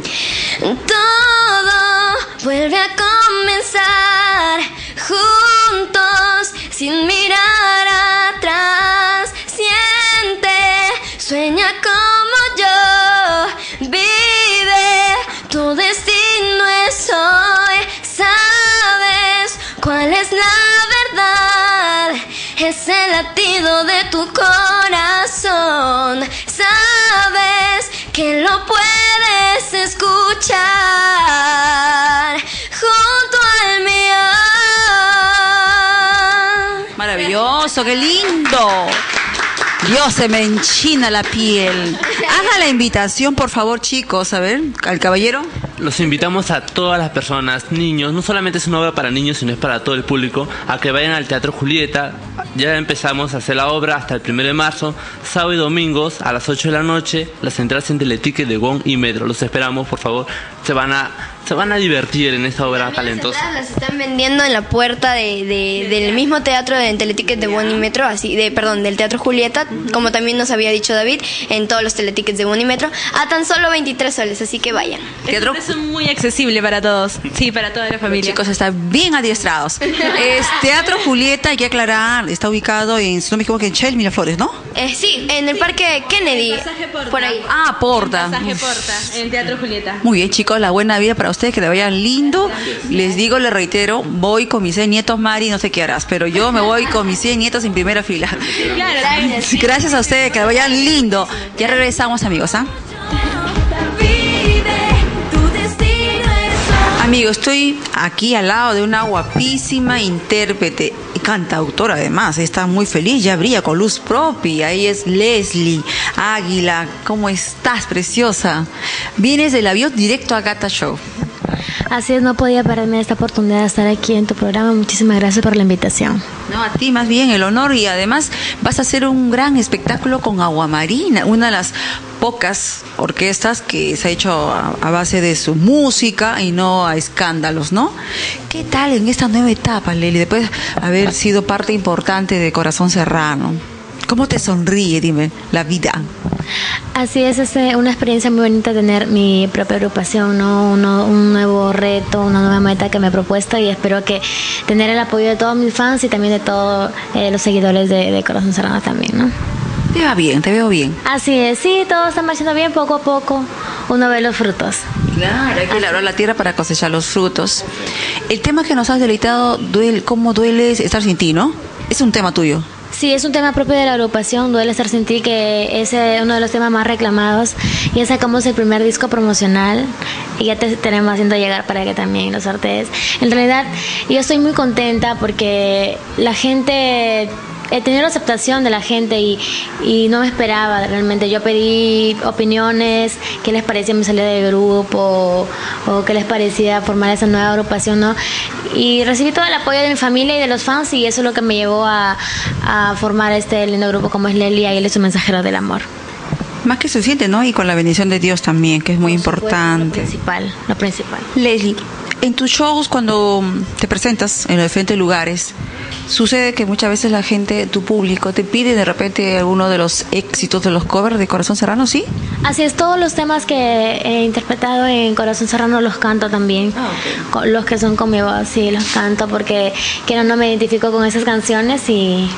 Todo vuelve a comenzar juntos, sin mirar atrás. Siente, sueña como yo, vive, tu destino es hoy. Sabes cuál es la verdad, es el latido de tu corazón. Sabes que lo puedes escuchar junto al mío. Maravilloso, qué lindo. Dios, se me enchina la piel. Haga la invitación, por favor, chicos, a ver, al caballero. Los invitamos a todas las personas, niños, no solamente es una obra para niños, sino es para todo el público, a que vayan al Teatro Julieta. Ya empezamos a hacer la obra hasta el primero de marzo, sábado y domingos a las ocho de la noche, las entradas en Teleticket de Wong y Metro. Los esperamos, por favor, se van a, se van a divertir en esta obra talentosa. Las están vendiendo en la puerta de, de- del mismo teatro de Teleticket de Boni Metro, así de, perdón, del Teatro Julieta, como también nos había dicho David, en todos los teletickets de Boni Metro, a tan solo veintitrés soles, así que vayan. Teatro es muy accesible para todos, sí, para toda la familia. Los chicos están bien adiestrados. Es Teatro Julieta, hay que aclarar, está ubicado en, si no me equivoco, en Shell Miraflores, ¿no? Eh, sí, en el Parque Kennedy, por ahí. Ah, Porta. Pasaje Porta, en el Teatro Julieta. Muy bien, chicos, la buena vida para ustedes, que le vayan lindo. Les digo, les reitero, voy con mis seis nietos, Mari, no sé qué harás, pero yo me voy con mis cien nietos en primera fila. Claro, Gracias a ustedes, que le vayan lindo. Ya regresamos, amigos, ¿ah? Amigo, estoy aquí al lado de una guapísima intérprete y cantautora además. Está muy feliz, ya brilla con luz propia. Ahí es Leslie Águila. ¿Cómo estás, preciosa? Vienes del avión directo a Gata Show. Así es, no podía perderme esta oportunidad de estar aquí en tu programa. Muchísimas gracias por la invitación. No, a ti más bien el honor, y además vas a hacer un gran espectáculo con Aguamarina, una de las pocas orquestas que se ha hecho a, a base de su música y no a escándalos, ¿no? ¿Qué tal en esta nueva etapa, Leli, después de haber sido parte importante de Corazón Serrano? ¿Cómo te sonríe, dime, la vida? Así es, es eh, una experiencia muy bonita tener mi propia agrupación, ¿no? Uno- un nuevo reto, una nueva meta que me he propuesto, y espero que tener el apoyo de todos mis fans y también de todos eh, los seguidores de, de Corazón Serrano también, ¿no? Te va bien, te veo bien. Así es, sí, todo está marchando bien, poco a poco uno ve los frutos. Claro, hay que labrar la tierra para cosechar los frutos. El tema que nos has deleitado, duele, ¿cómo duele estar sin ti, no? Es un tema tuyo. Sí, es un tema propio de la agrupación, Duele Estar Sin Ti, que es eh, uno de los temas más reclamados. Ya sacamos el primer disco promocional y ya te tenemos haciendo llegar para que también lo sortees. En realidad, yo estoy muy contenta porque la gente... He tenido la aceptación de la gente y, y no me esperaba realmente. Yo pedí opiniones, qué les parecía mi salida de grupo o qué les parecía formar esa nueva agrupación, ¿no? Y recibí todo el apoyo de mi familia y de los fans, y eso es lo que me llevó a, a formar este lindo grupo como es Leli, y él es su mensajero del amor. Más que suficiente, ¿no? Y con la bendición de Dios también, que es muy importante. Lo principal, lo principal. Leslie, en tus shows, cuando te presentas en los diferentes lugares, sucede que muchas veces la gente, tu público, te pide de repente alguno de los éxitos de los covers de Corazón Serrano, ¿sí? Así es, todos los temas que he interpretado en Corazón Serrano los canto también. Con los que son con mi voz, sí, los canto porque quiero no me identifico con esas canciones y,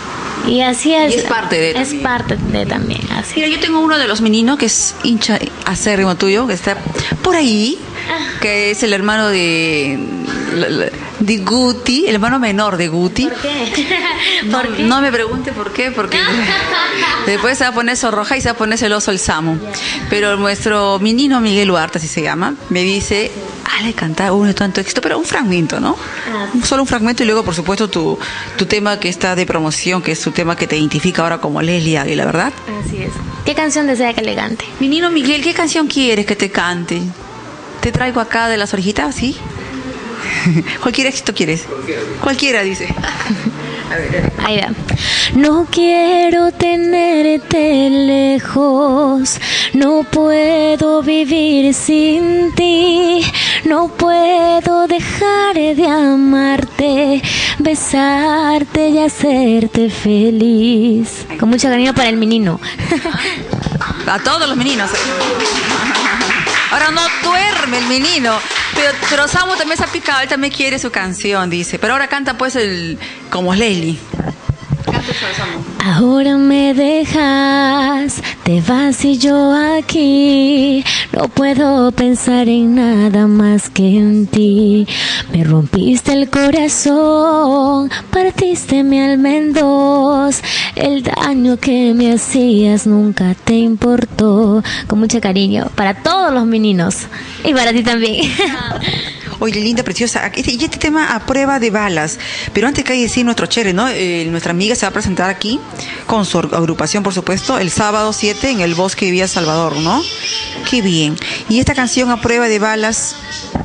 Y así es. Y es parte de Es también. parte de también, así. Mira, yo tengo uno de los meninos que es hincha acérrimo tuyo, que está por ahí, que es el hermano de, de Guti, el hermano menor de Guti. ¿Por qué? No, ¿Por qué? no me pregunte por qué, porque después se va a poner roja y se va a poner celoso el Samu. Pero nuestro menino Miguel Huarte, así se llama, me dice, ale, cantar uno de tanto éxito, pero un fragmento, ¿no? Ah. Solo un fragmento y luego, por supuesto, tu, tu tema que está de promoción, que es tu tema que te identifica ahora como Leslie Águila, ¿verdad? Así es. ¿Qué canción desea que le cante? Menino Miguel, ¿qué canción quieres que te cante? Te traigo acá de las orejitas, ¿sí? ¿Cualquier éxito quieres? Cualquiera, dice. A ver, Ahí va. No quiero tenerte lejos, no puedo vivir sin ti, no puedo dejar de amarte, besarte y hacerte feliz. Con mucho cariño para el menino. a todos los meninos. Ahora no duerme el menino, pero, pero Samu también se ha picado, él también quiere su canción, dice. Pero ahora canta pues el como Leslie. Canta eso, Samu. Ahora me dejas, te vas y yo aquí, no puedo pensar en nada más que en ti. Me rompiste el corazón, partiste mi alma en dos, el daño que me hacías nunca te importó. Con mucho cariño para todos los meninos y para ti también. Oye, linda, preciosa. Este- Y este tema a prueba de balas. Pero antes que hay que decir nuestro chévere, ¿no? Eh, nuestra amiga se va a presentar aquí con su agrupación, por supuesto, el sábado siete en el Bosque de Villa Salvador, ¿no? Qué bien. Y esta canción a prueba de balas.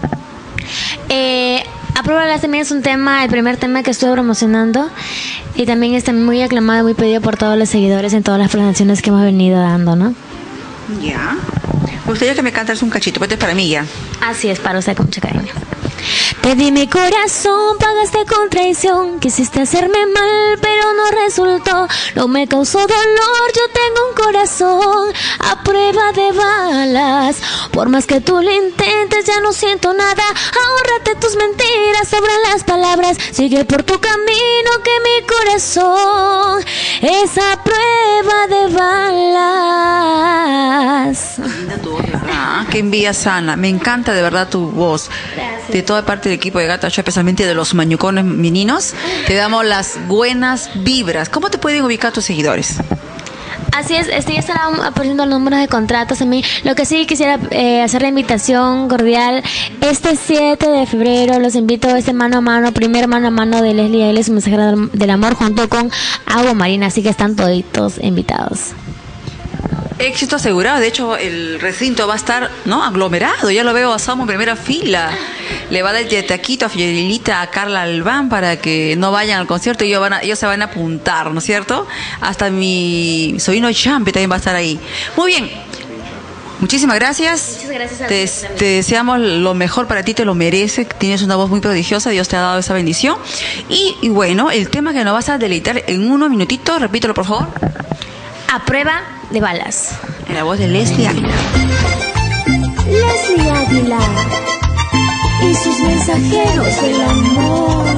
Eh, A prueba de balas también es un tema, el primer tema que estuve promocionando, y también está muy aclamado y muy pedido por todos los seguidores en todas las presentaciones que hemos venido dando, ¿no? Ya. Me gustaría que me cantas un cachito, pues este es para mí ya. Así es, para usted con mucho cariño. Te di mi corazón, pagaste con traición, quisiste hacerme mal, pero no resultó, no me causó dolor, yo tengo un corazón a prueba de balas, por más que tú lo intentes ya no siento nada, ahórrate tus mentiras, sobran las palabras, sigue por tu camino que mi corazón es a prueba de balas. Linda tu voz, de verdad. Ah, qué envidia sana. Me encanta de verdad tu voz. Gracias. De toda parte del equipo de Gata Show, especialmente de los mañucones meninos, te damos las buenas vibras. ¿Cómo te pueden ubicar tus seguidores? Así es, este, ya estarán apareciendo los números de contratos a mí. Lo que sí quisiera eh, hacer la invitación cordial. Este siete de febrero los invito a este mano a mano, primer mano a mano de Leslie Águila y su mensajera del amor junto con Agua Marina. Así que están toditos invitados. Éxito asegurado. De hecho, el recinto va a estar, ¿no?, aglomerado. Ya lo veo a Samu en primera fila. Le va a dar el taquito a Fiorelita, a Carla Albán para que no vayan al concierto y ellos, van a- ellos se van a apuntar, ¿no es cierto? Hasta mi sobrino Champe también va a estar ahí. Muy bien. Muchísimas gracias. Muchas gracias a Te, ustedes también. te deseamos lo mejor para ti, te lo mereces. Tienes una voz muy prodigiosa, Dios te ha dado esa bendición. Y, y bueno, el tema que nos vas a deleitar en unos minutitos, repítelo por favor. A prueba de balas. En la voz de Leslie Águila. Leslie Águila y sus mensajeros del amor.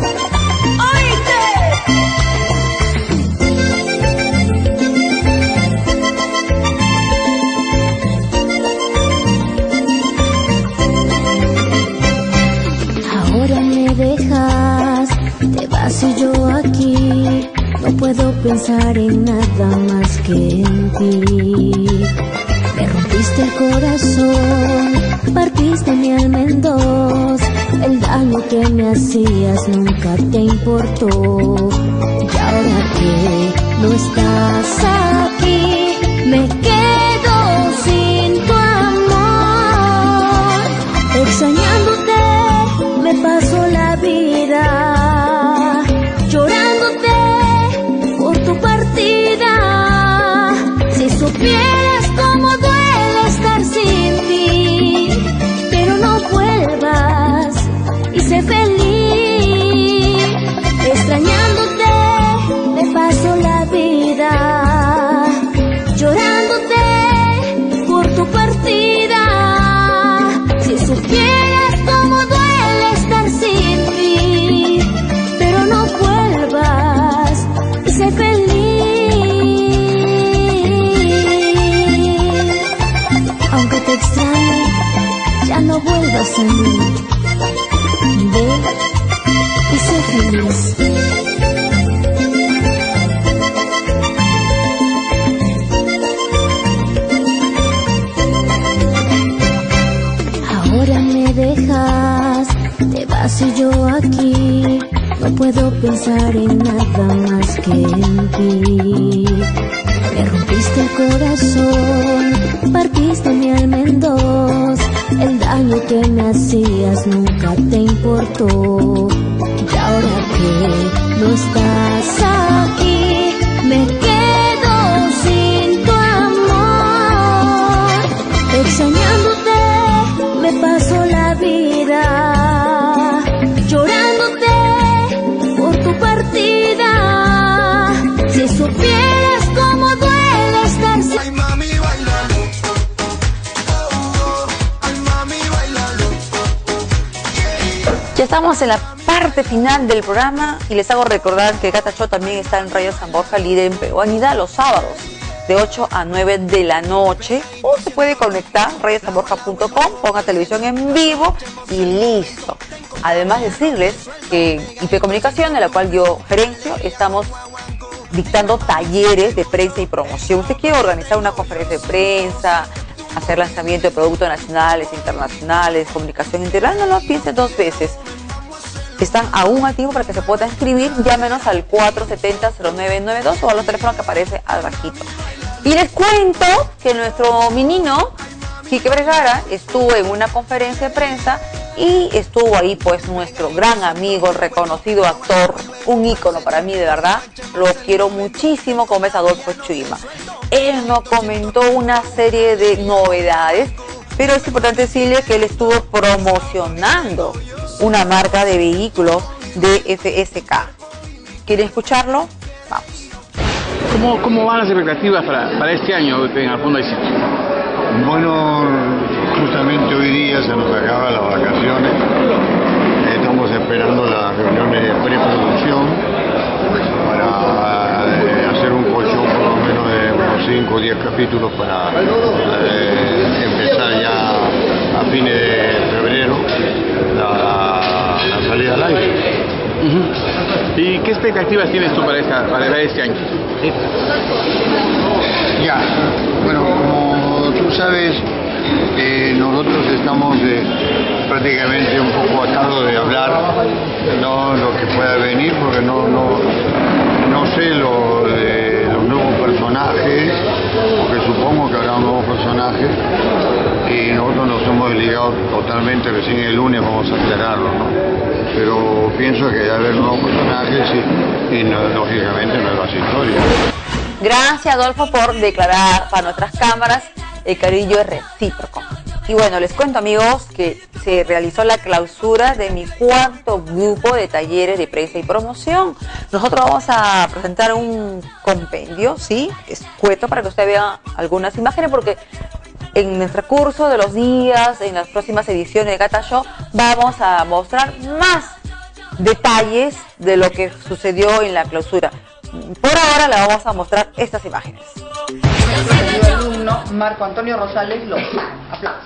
Ahora me dejas, te vas y yo aquí, no puedo pensar en nada más que en ti. Me rompiste el corazón, partiste mi alma en dos, el daño que me hacías nunca te importó. Y ahora que no estás aquí, me quedo sin tu amor, extrañándote. Me paso la vida llorándote por tu partida. Si supieras cómo duele estar sin ti, pero no vuelvas y sé feliz. Extrañándote me paso la vida llorándote por tu partida. Si supieras ya no vuelvas a mí. Ve y sé feliz. Ahora me dejas, te vas y yo aquí. No puedo pensar en nada más que en ti. Me rompiste el corazón, partiste mi alma en dos. El daño que me hacías nunca te importó. Y ahora que no estás aquí, me quedo sin tu amor. Extrañándote, me paso la vida llorándote por tu partida. Si supieras cómo duele estar sin... Ay, mami, bailalo. Oh, oh. Ay, mami, bailalo. Ya estamos en la parte final del programa y les hago recordar que Gata Show también está en Radio San Borja, líder en peruanidad, los sábados de ocho a nueve de la noche, o se puede conectar radio san borja punto com, ponga televisión en vivo y listo. Además decirles que I P Comunicación, de la cual yo gerencio, estamos dictando talleres de prensa y promoción. Usted quiere organizar una conferencia de prensa, hacer lanzamiento de productos nacionales, internacionales, comunicación integral, no lo piense dos veces. Están aún activos para que se pueda inscribir. Llámenos al cuatro siete cero, cero nueve nueve dos o a los teléfonos que aparece abajito. Y les cuento que nuestro menino, Quique Vergara, estuvo en una conferencia de prensa y estuvo ahí pues nuestro gran amigo, reconocido actor, un ícono para mí de verdad, lo quiero muchísimo, como es Adolfo Chuima. Él nos comentó una serie de novedades, pero es importante decirle que él estuvo promocionando una marca de vehículos de F S K. ¿Quieren escucharlo? Vamos. ¿Cómo, cómo van las expectativas para, para este año en Al Fondo hay Sitio? Bueno, justamente hoy día se nos acaban las vacaciones. Estamos esperando las reuniones de preproducción para eh, hacer un colchón por lo menos de unos cinco o diez capítulos para eh, empezar ya a fines de febrero la, la salida al aire. Uh-huh. ¿Y qué expectativas tienes tú para, esta, para este año? ¿Sí? Ya, bueno, como tú sabes, eh, nosotros estamos eh, prácticamente un poco atados de hablar, no lo que pueda venir, porque no, no, no sé lo de los nuevos personajes, porque supongo que habrá nuevos personajes, y nosotros nos hemos ligado totalmente, recién el lunes vamos a aclararlo, ¿no? Pero pienso que debe haber nuevos personajes y, y no, lógicamente nuevas historias. Gracias, Adolfo, por declarar para nuestras cámaras. El cariño es recíproco. Y bueno, les cuento, amigos, que se realizó la clausura de mi cuarto grupo de talleres de prensa y promoción. Nosotros vamos a presentar un compendio, ¿sí? Escueto para que usted vea algunas imágenes, porque en nuestro curso de los días, en las próximas ediciones de Gata Show, vamos a mostrar más detalles de lo que sucedió en la clausura. Por ahora le vamos a mostrar estas imágenes. El alumno Marco Antonio Rosales López. Aplausos.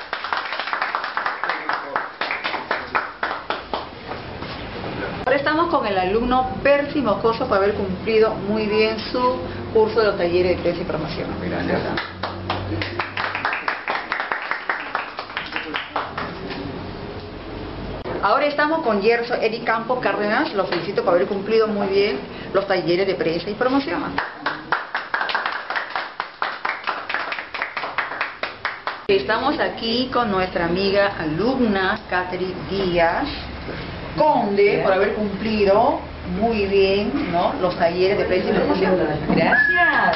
Ahora estamos con el alumno Percy Moscoso por haber cumplido muy bien su curso de los talleres de prensa y promoción. Gracias. Ahora estamos con Yerso Eric Campo Cárdenas, lo felicito por haber cumplido muy bien los talleres de prensa y promoción. Estamos aquí con nuestra amiga alumna Catherine Díaz Conde por haber cumplido muy bien, ¿no?, los talleres de prensa y promoción. Gracias.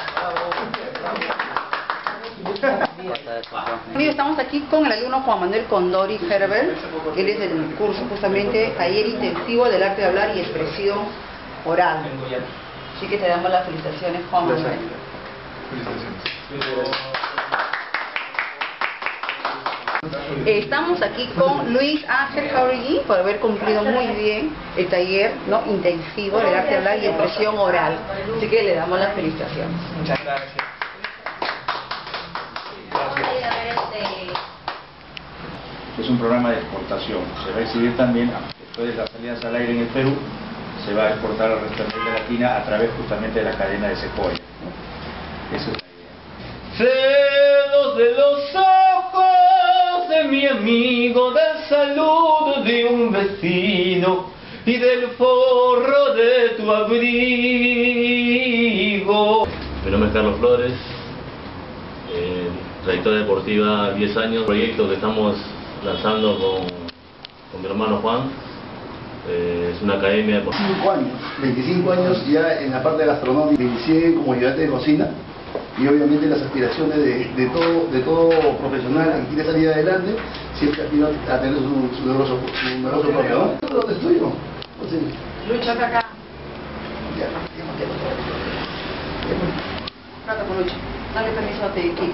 Amigos, estamos aquí con el alumno Juan Manuel Condori Herbert. Él es del curso justamente taller intensivo del arte de hablar y expresión oral. Así que te damos las felicitaciones, Juan Manuel. Estamos aquí con Luis Ángel Jauregui por haber cumplido muy bien el taller, ¿no?, intensivo del arte de hablar y expresión oral. Así que le damos las felicitaciones. Muchas gracias. es un programa de exportación. Se va a exhibir también, después de las salidas al aire en el Perú, se va a exportar al resto de América Latina a través justamente de la cadena de Sequoia, ¿no? Eso es la idea. Celos de los ojos de mi amigo, del saludo de un vecino y del forro de tu abrigo. Mi nombre es Carlos Flores, eh, trayectoria deportiva diez años, proyecto que estamos lanzando con, con mi hermano Juan, eh, es una academia de... veinticinco años, veinticinco años ya en la parte de gastronomía, me inicié como ayudante de cocina y obviamente las aspiraciones de, de, todo, de todo profesional que quiere salir adelante siempre aspira a tener su, su negocio propio, ¿no? ¿Dónde estoy yo? Lucha acá. Ya, Rato con Lucha. Dale permiso a Kike.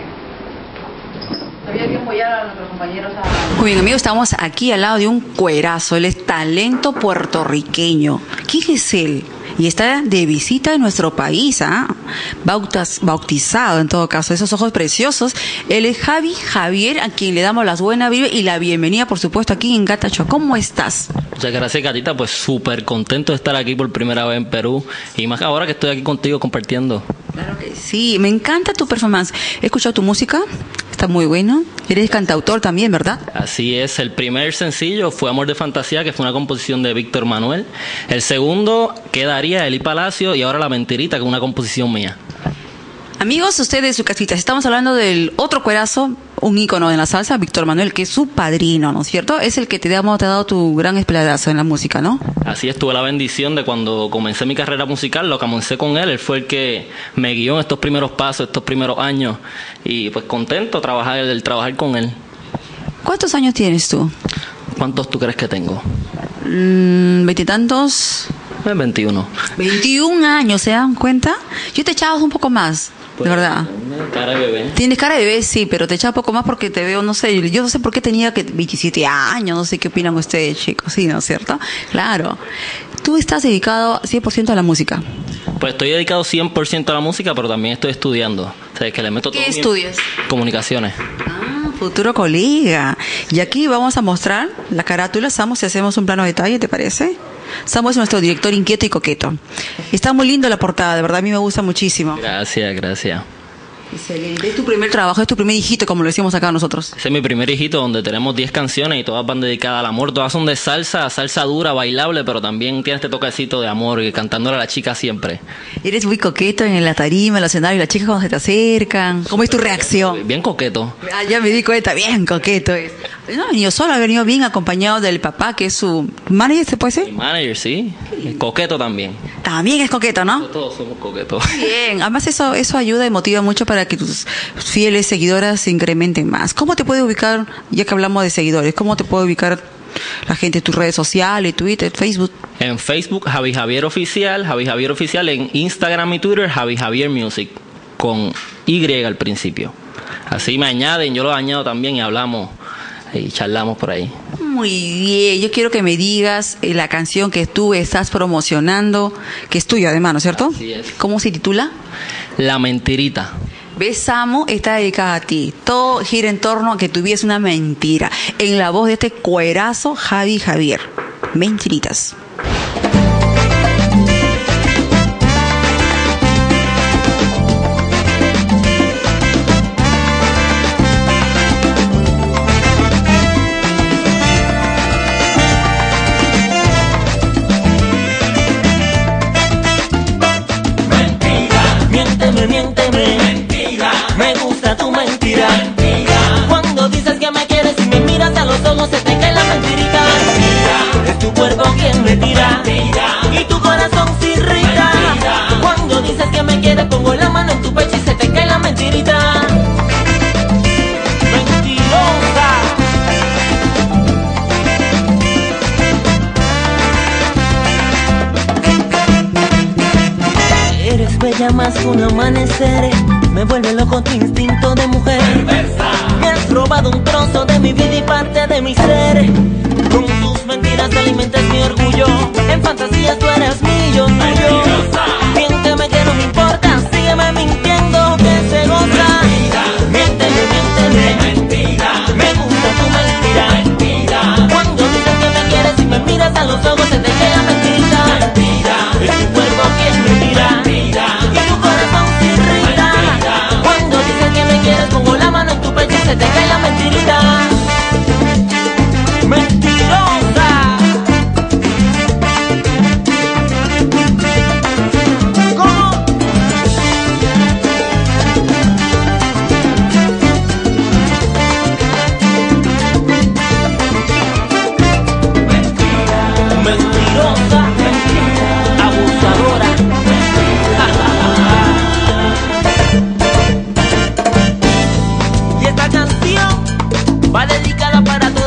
Había que apoyar a nuestros compañeros a... Muy bien, amigos, estamos aquí al lado de un cuerazo. Él es talento puertorriqueño. ¿Quién es él? Y está de visita en nuestro país, ¿ah? Bautas, bautizado en todo caso, esos ojos preciosos. Él es Javi Javier, a quien le damos las buenas vibras y la bienvenida, por supuesto, aquí en Gata Show. ¿Cómo estás? Muchas gracias, Gatita. Pues súper contento de estar aquí por primera vez en Perú. Y más ahora que estoy aquí contigo compartiendo. Claro que sí, me encanta tu performance. He escuchado tu música, está muy bueno. Eres cantautor también, ¿verdad? Así es, el primer sencillo fue Amor de Fantasía, que fue una composición de Víctor Manuel. El segundo quedaría Eli Palacio y ahora La Mentirita, que es una composición mía. Amigos, ustedes su casita, estamos hablando del otro cuerazo, un ícono de la salsa, Víctor Manuel, que es su padrino, ¿no es cierto? Es el que te, digamos, te ha dado tu gran espaldarazo en la música, ¿no? Así es, tuve la bendición de cuando comencé mi carrera musical, lo comencé con él, él fue el que me guió en estos primeros pasos, estos primeros años, y pues contento de trabajar, de trabajar con él. ¿Cuántos años tienes tú? ¿Cuántos tú crees que tengo? Mm, ¿Veintitantos? veintiuno. veintiún años, ¿se dan cuenta? Yo te echaba un poco más. Pues, de verdad. Cara de bebé. Tienes cara de bebé, sí, pero te echaba poco más porque te veo, no sé, yo no sé por qué tenía que veintisiete años, no sé qué opinan ustedes, chicos, sí, ¿no es cierto? Claro. Tú estás dedicado cien por ciento a la música. Pues estoy dedicado cien por ciento a la música, pero también estoy estudiando. O sea, que le meto todo. ¿Qué estudias? Comunicaciones. Ah, futuro colega. Y aquí vamos a mostrar la carátula, Samu, si hacemos un plano de detalle, ¿te parece? Samu es nuestro director inquieto y coqueto. Está muy lindo la portada, de verdad, a mí me gusta muchísimo. Gracias, gracias. Excelente. Es tu primer trabajo, es tu primer hijito, como lo decimos acá nosotros. Ese es mi primer hijito, donde tenemos diez canciones y todas van dedicadas al amor. Todas son de salsa, salsa dura, bailable, pero también tiene este toquecito de amor y cantándole a la chica siempre. Eres muy coqueto en la tarima, en el escenario, las chicas cuando se te acercan. ¿Cómo es tu reacción? Bien coqueto. Ah, ya me di cuenta, bien coqueto es. No, yo solo he venido bien acompañado del papá, que es su manager, ¿se puede ser? Mi manager, sí. Coqueto también. También es coqueto, ¿no? Todos somos coquetos. Bien, además eso eso ayuda y motiva mucho para que tus fieles seguidoras se incrementen más. ¿Cómo te puede ubicar, ya que hablamos de seguidores, cómo te puede ubicar la gente en tus redes sociales, Twitter, Facebook? En Facebook, Javi Javier Oficial, Javi Javier Oficial. En Instagram y Twitter, Javi Javier Music, con Y al principio. Así me añaden, yo lo añado también y hablamos y charlamos por ahí. Muy bien, yo quiero que me digas eh, la canción que tú estás promocionando, que es tuya además, ¿no es cierto? Así es. ¿Cómo se titula? La Mentirita. ¿Ves, Samu? Está dedicada a ti. Todo gira en torno a que tuviese una mentira. En la voz de este cuerazo Javi Javier. Mentiritas. Miénteme, miénteme. Mentira. Me gusta tu mentira. Mentira. Cuando dices que me quieres y me miras a los ojos se te cae la mentirita. Mentira. Es tu cuerpo quien me tira. Mentira. Y tu corazón se irrita. Mentira. Cuando dices que me quieres pongo la mano en tu pecho y se te cae la mentirita. Mentirosa. Eres bella más que un amanecer. Me vuelve loco tu instinto de mujer. Perversa. Me has robado un trozo de mi vida y parte de mi ser. Con tus mentiras alimentas mi orgullo. En fantasías tú eres mío, tuyo. Miénteme que no me importa. Sígueme mintiendo que se goza. Mentira. Miénteme, miénteme. Mentira. Me gusta tu mentira.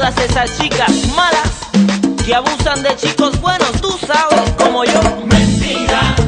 todas esas chicas malas que abusan de chicos buenos, tú sabes, como yo. Mentira.